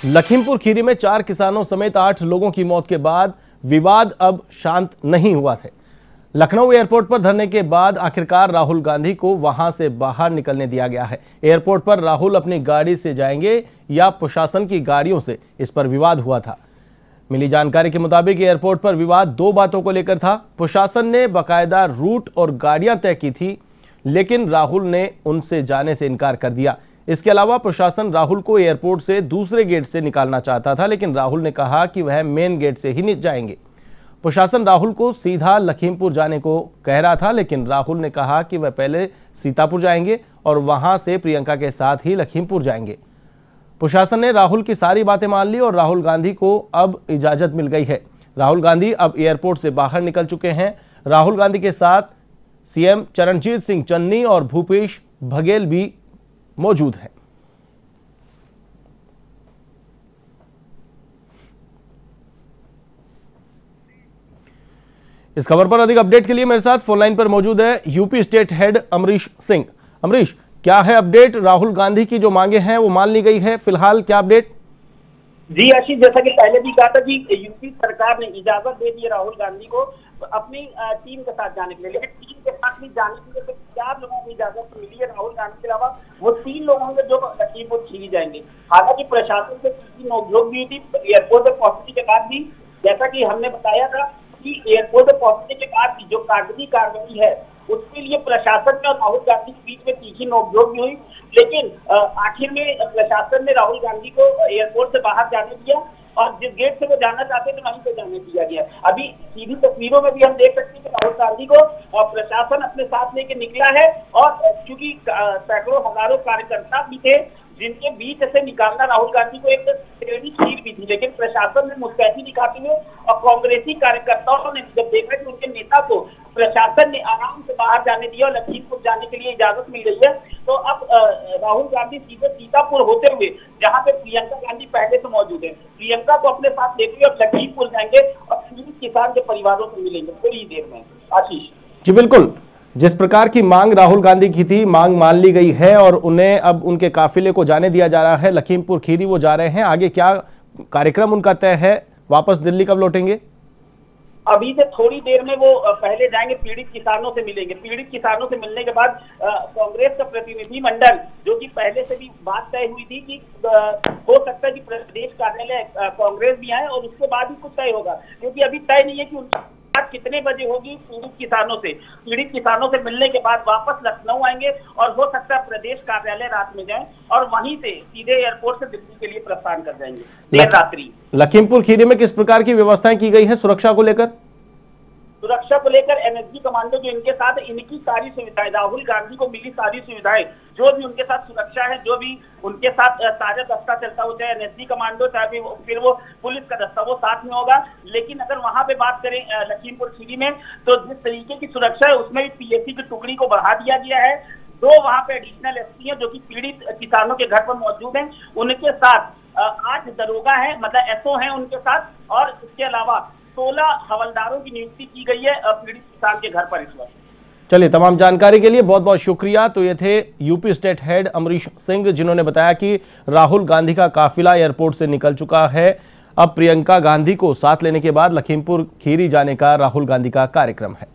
लखीमपुर खीरी में 4 किसानों समेत 8 लोगों की मौत के बाद विवाद अब शांत नहीं हुआ है। लखनऊ एयरपोर्ट पर धरने के बाद आखिरकार राहुल गांधी को वहां से बाहर निकलने दिया गया है। एयरपोर्ट पर राहुल अपनी गाड़ी से जाएंगे या प्रशासन की गाड़ियों से, इस पर विवाद हुआ था। मिली जानकारी के मुताबिक एयरपोर्ट पर विवाद 2 बातों को लेकर था। प्रशासन ने बाकायदा रूट और गाड़ियां तय की थी, लेकिन राहुल ने उनसे जाने से इनकार कर दिया। इसके अलावा प्रशासन राहुल को एयरपोर्ट से दूसरे गेट से निकालना चाहता था, लेकिन राहुल ने कहा कि वह मेन गेट से ही जाएंगे। प्रशासन राहुल को सीधा लखीमपुर जाने को कह रहा था, लेकिन राहुल ने कहा कि वह पहले सीतापुर जाएंगे और वहां से प्रियंका के साथ ही लखीमपुर जाएंगे। प्रशासन ने राहुल की सारी बातें मान ली और राहुल गांधी को अब इजाजत मिल गई है। राहुल गांधी अब एयरपोर्ट से बाहर निकल चुके हैं। राहुल गांधी के साथ सीएम चरणजीत सिंह चन्नी और भूपेश बघेल भी मौजूद है। इस खबर पर अधिक अपडेट के लिए मेरे साथ फोन लाइन पर मौजूद है UP state head Amrish Singh. Amrish, क्या है अपडेट? राहुल गांधी की जो मांगे हैं वो मान ली गई है, फिलहाल क्या अपडेट? जी आशीष, जैसा कि पहले भी कहा था कि यूपी सरकार ने इजाजत दे दी राहुल गांधी को अपनी टीम के साथ जाने के लिए, लेकिन टीम के साथ भी जाने के लिए 4 लोगों को इजाजत मिली है। राहुल गांधी के अलावा वो 3 लोग होंगे जो लखीमपुर खीरी जाएंगे। हालांकि प्रशासन से किसी नोकझोंक भी हुई थी एयरपोर्ट पर पहुंचने के बाद भी, जैसा कि हमने बताया था कि एयरपोर्ट पर पहुंचने के बाद भी जो कागजी कार्रवाई है उसके लिए प्रशासन में और राहुल गांधी के बीच में तीखी नोकझोंक भी हुई, लेकिन आखिर में प्रशासन ने राहुल गांधी को एयरपोर्ट से बाहर जाने दिया और जिस गेट से वो जाना चाहते थे वहीं पे जाने दिया गया। अभी सीधी तस्वीरों में भी हम देख सकते हैं कि राहुल गांधी को प्रशासन अपने साथ लेके निकला है और क्योंकि सैकड़ों हजारों कार्यकर्ता भी थे जिनके बीच से निकालना राहुल गांधी को एक टेढ़ी खीर भी थी, लेकिन प्रशासन ने मुस्तैदी दिखाते हुए और कांग्रेसी कार्यकर्ताओं ने जब देखा कि उनके नेता को प्रशासन ने आराम से बाहर जाने दिया और लखीमपुर जाने के लिए इजाजत मिल गई है, तो अब राहुल गांधी सीधे सीतापुर होते हुए जहां पे प्रियंका गांधी पहले से मौजूद है, प्रियंका को अपने साथ लेकर अब लखीमपुर जाएंगे और पीड़ित किसान के परिवारों से मिलेंगे थोड़ी देर में। आशीष जी बिल्कुल, जिस प्रकार की मांग राहुल गांधी की थी, मांग मान ली गई है और उन्हें अब उनके काफिले को जाने दिया जा रहा है। लखीमपुर खीरी वो जा रहे हैं, आगे क्या कार्यक्रम उनका तय है? वापस दिल्ली कब लौटेंगे? अभी से थोड़ी देर में वो पहले जाएंगे, पीड़ित किसानों से मिलेंगे। पीड़ित किसानों से मिलने के बाद कांग्रेस का प्रतिनिधि मंडल, जो कि पहले से भी बात तय हुई थी कि हो सकता है कि प्रदेश कार्यालय कांग्रेस भी आए और उसके बाद ही कुछ तय होगा, क्योंकि अभी तय नहीं है कि उनकी बात कितने बजे होगी। पीड़ित किसानों से मिलने के बाद वापस लखनऊ आएंगे और हो सकता है प्रदेश कार्यालय रात में जाएं और वहीं से सीधे एयरपोर्ट से दिल्ली के लिए प्रस्थान कर जाएंगे देर रात्रि। लखीमपुर खीरी में किस प्रकार की व्यवस्थाएं की गई है सुरक्षा को लेकर? सुरक्षा को लेकर एनएसजी कमांडो जो इनके साथ, इनकी सारी सुविधाएं, राहुल गांधी को मिली सारी सुविधाएं, जो भी उनके साथ सुरक्षा है, जो भी उनके साथ साझा दस्ता चलता हो, चाहे एनएसजी कमांडो चाहे फिर वो पुलिस का दस्ता, वो साथ में होगा। लेकिन अगर वहां पे बात करें लखीमपुर खीरी में, तो जिस तरीके की सुरक्षा है उसमें भी पीएसी की टुकड़ी को बढ़ा दिया गया है। 2 वहां पे एडिशनल एसपी है जो कि पीड़ित किसानों के घर पर मौजूद है, उनके साथ 8 दरोगा है, मतलब एसओ है उनके साथ, और इसके अलावा 16 हवलदारों की नियुक्ति की गई है पीड़ित किसान के घर पर इस वक्त। चलिए, तमाम जानकारी के लिए बहुत बहुत शुक्रिया। तो ये थे UP state head Amrish Singh, जिन्होंने बताया कि राहुल गांधी का काफिला एयरपोर्ट से निकल चुका है। अब प्रियंका गांधी को साथ लेने के बाद लखीमपुर खीरी जाने का राहुल गांधी का कार्यक्रम है।